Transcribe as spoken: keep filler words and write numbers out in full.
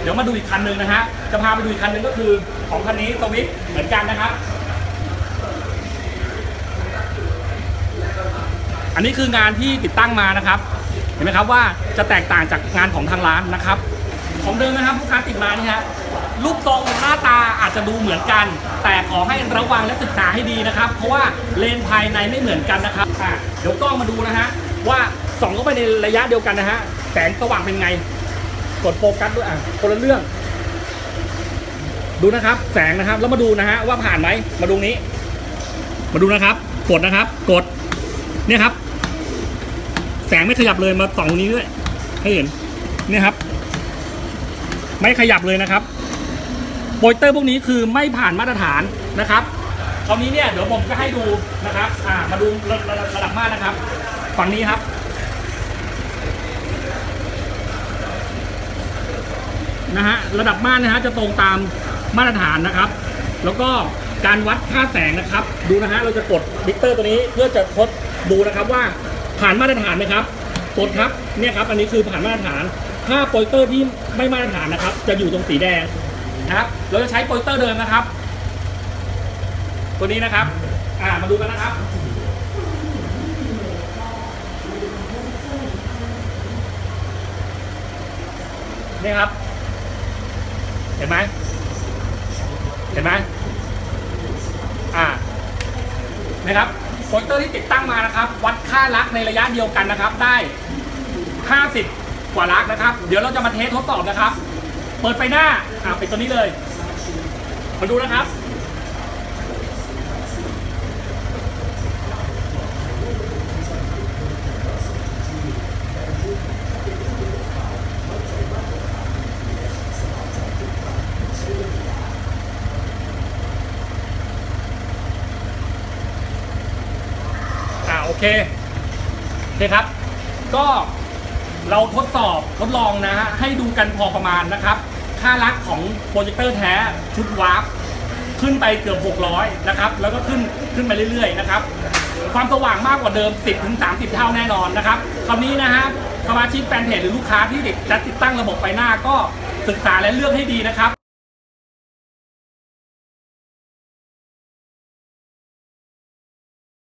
ดี๋ยวมาดูอีกคันหนึ่งนะฮะจะพาไปดูอีกคันหนึ่งก็คือของคันนี้สวิฟต์เหมือนกันนะครับอันนี้คืองานที่ติดตั้งมานะครับเห็นไหมครับว่าจะแตกต่างจากงานของทางร้านนะครับของเดิมนะครับลูกค้าติดมานี่ฮะรูปทรงหน้าตาอาจจะดูเหมือนกันแต่ขอให้ระวังและศึกษาให้ดีนะครับเพราะว่าเลนภายในไม่เหมือนกันนะครับอ่ะเดี๋ยวกล้องมาดูนะฮะว่าส่องเข้าไปในระยะเดียวกันนะฮะแสงสว่างเป็นไงกดโฟกัสด้วยอ่ะคนละเรื่องดูนะครับแสงนะครับแล้วมาดูนะฮะว่าผ่านไหมมาดูนี้มาดูนะครับกดนะครับกดเนี่ยครับแสงไม่ขยับเลยมาส่องตรงนี้ด้วยให้เห็นเนี่ยครับไม่ขยับเลยนะครับโปรเจคเตอร์พวกนี้คือไม่ผ่านมาตรฐานนะครับคราวนี้เนี่ยเดี๋ยวผมก็ให้ดูนะครับอ่ามาดูระดับม่านนะครับฝั่งนี้ครับนะฮะระดับม่านนะฮะจะตรงตามมาตรฐานนะครับแล้วก็การวัดค่าแสงนะครับดูนะฮะเราจะกดมิเตอร์ตัวนี้เพื่อจะทดดูนะครับว่าผ่านมาตรฐานไหมครับกดครับเนี่ยครับอันนี้คือผ่านมาตรฐานถ้าโปรเจคเตอร์ที่ไม่มาตรฐานนะครับจะอยู่ตรงสีแดงนะครับเราจะใช้โปรเจคเตอร์เดิมนะครับตัวนี้นะครับอ่ามาดูกันนะครับนี่ครับเห็นไหมเห็นไหมอ่านะครับโปรเจคเตอร์ที่ติดตั้งมานะครับวัดค่าลักในระยะเดียวกันนะครับได้ห้าสิบกว่าลักนะครับเดี๋ยวเราจะมาเทสทดสอบนะครับเปิดไฟหน้าอ่าเป็นตัวนี้เลยมาดูนะครับโอเคโอเคครับก็เราทดสอบทดลองนะฮะให้ดูกันพอประมาณนะครับค่าลักของโปรเจคเตอร์แท้ชุดวาร์ปขึ้นไปเกือบหกร้อยนะครับแล้วก็ขึ้นขึ้นไปเรื่อยๆนะครับความสว่างมากกว่าเดิม สิบถึงสามสิบ เท่าแน่นอนนะครับคราวนี้นะฮะสมาชิกแฟนเพจหรือลูกค้าที่จะติดตั้งระบบไฟหน้าก็ศึกษาและเลือกให้ดีนะครับ